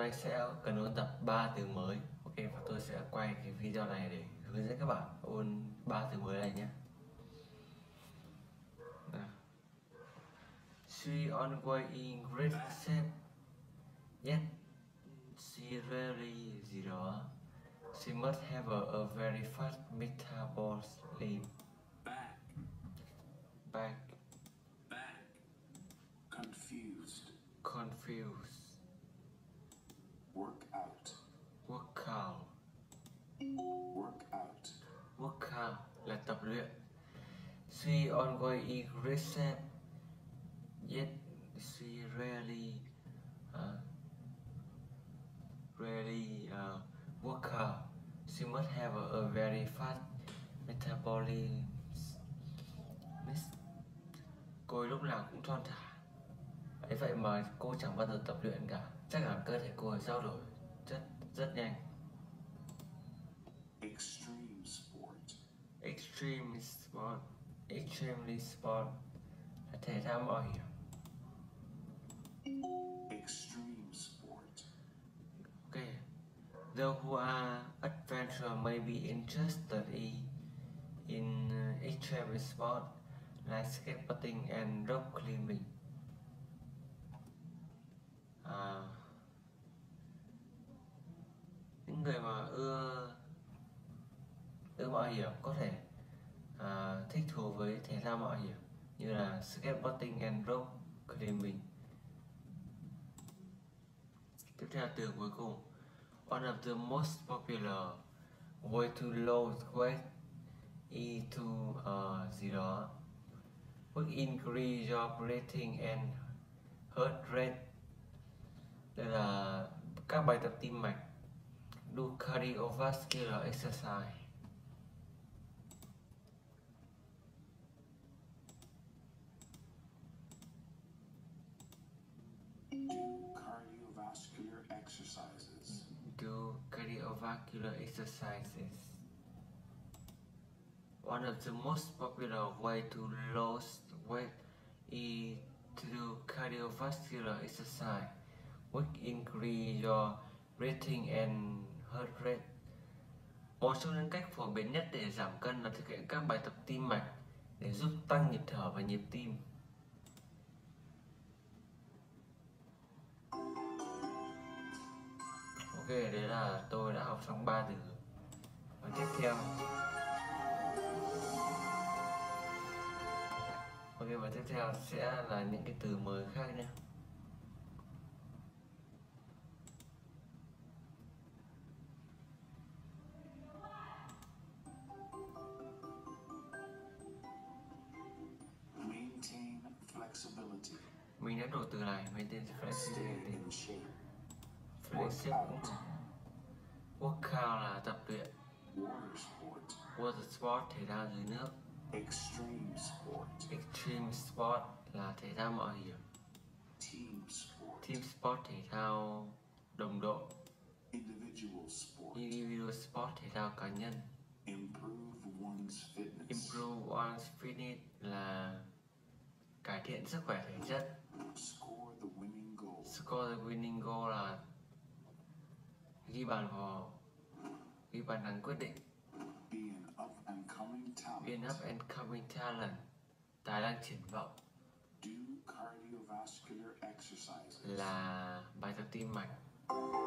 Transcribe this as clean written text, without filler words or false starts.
nay sẽ cần ôn tập 3 từ mới. Ok, và tôi sẽ quay cái video này để hướng dẫn các bạn ôn 3 từ mới này nhé. She on way in great shape, yet she rarely gì đó. She must have a very fast metabolism. Back. Confused. Workout. Workout là tập luyện. She on way in great shape, yet she rarely work out. She must have a very fast metabolism. Cô ấy lúc nào cũng thon thả. Ấy vậy mà cô chẳng bao giờ tập luyện cả. Chắc là cơ thể cô ấy trao đổi rất nhanh. Extremely sport là thể thao mạo hiểm. Okay. Those who are adventurous may be interested in extreme sport like skateboarding and rock climbing. Những người mà ưa mạo hiểm có thể thích thú với thể thao mạo hiểm như là skateboarding and rock climbing. Tiếp theo từ cuối cùng, one of the most popular way to lose weight is to gì đó work increase your breathing and heart rate. Đây là các bài tập tim mạch. Do cardiovascular exercise. Do cardiovascular exercises. One of the most popular way to lose weight is to do cardiovascular exercise, which increase your breathing and heart rate. Một trong những cách phổ biến nhất để giảm cân là thực hiện các bài tập tim mạch để giúp tăng nhịp thở và nhịp tim. Ok, đấy là tôi đã học xong 3 từ. Và tiếp theo và tiếp theo sẽ là những cái từ mới khác nhé. Mình đã đổi từ này, maintain flexibility. Workout là tập luyện. Water sport thể thao dưới nước. Extreme sport là thể thao mạo hiểm. Team sport thể thao đồng đội. Individual sport thể thao cá nhân. Improve one's fitness là cải thiện sức khỏe thể chất. Score the winning goal là ghi bàn thắng quyết định. Be an up and coming talent, tài năng triển vọng. Là bài tập tim mạch.